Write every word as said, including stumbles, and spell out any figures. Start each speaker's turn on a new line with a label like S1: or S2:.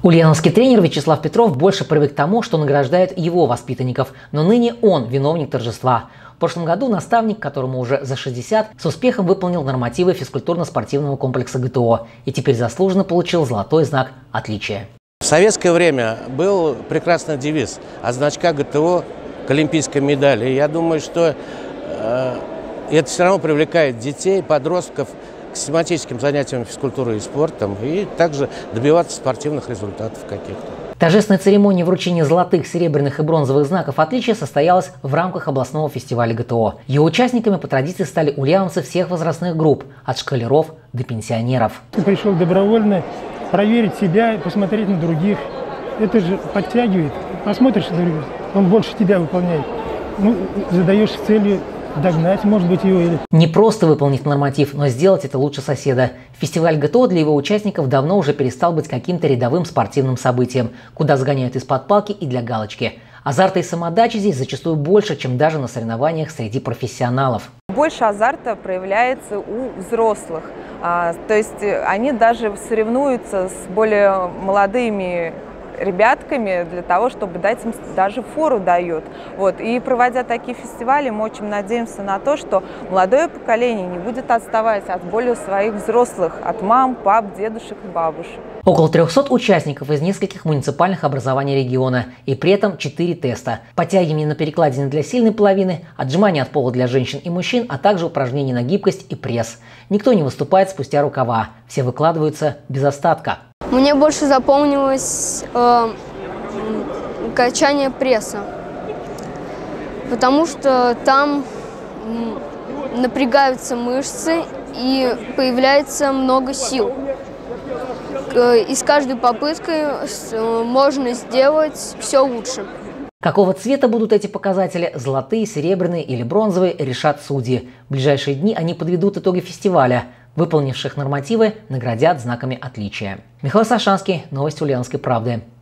S1: Ульяновский тренер Вячеслав Петров больше привык к тому, что награждают его воспитанников, но ныне он виновник торжества. В прошлом году наставник, которому уже за шестьдесят, с успехом выполнил нормативы физкультурно-спортивного комплекса ГТО и теперь заслуженно получил золотой знак отличия.
S2: В советское время был прекрасный девиз от значка ГТО к олимпийской медали. И я думаю, что э, это все равно привлекает детей, подростков к систематическим занятиям физкультурой и спортом, и также добиваться спортивных результатов каких-то.
S1: Торжественная церемония вручения золотых, серебряных и бронзовых знаков отличия состоялась в рамках областного фестиваля ГТО. Его участниками по традиции стали ульяновцы всех возрастных групп, от школяров до пенсионеров.
S3: Ты пришел добровольно проверить себя и посмотреть на других. Это же подтягивает. Посмотришь, он больше тебя выполняет. Ну, задаешь целью догнать, может быть, его или...
S1: Не просто выполнить норматив, но сделать это лучше соседа. Фестиваль ГТО для его участников давно уже перестал быть каким-то рядовым спортивным событием, куда сгоняют из-под палки и для галочки. Азарта и самоотдачи здесь зачастую больше, чем даже на соревнованиях среди профессионалов.
S4: Больше азарта проявляется у взрослых. А, то есть они даже соревнуются с более молодыми ребятками для того, чтобы дать им даже фору дают. Вот. И проводя такие фестивали, мы очень надеемся на то, что молодое поколение не будет отставать от более своих взрослых, от мам, пап, дедушек и бабушек.
S1: Около трёхсот участников из нескольких муниципальных образований региона, и при этом четыре теста. Подтягивание на перекладине для сильной половины, отжимания от пола для женщин и мужчин, а также упражнения на гибкость и пресс. Никто не выступает спустя рукава, все выкладываются без остатка.
S5: Мне больше запомнилось э, качание пресса, потому что там напрягаются мышцы и появляется много сил. И с каждой попыткой можно сделать все лучше.
S1: Какого цвета будут эти показатели – золотые, серебряные или бронзовые – решат судьи. В ближайшие дни они подведут итоги фестиваля. Выполнивших нормативы наградят знаками отличия. Михаил Сашанский, новости Ульяновской правды.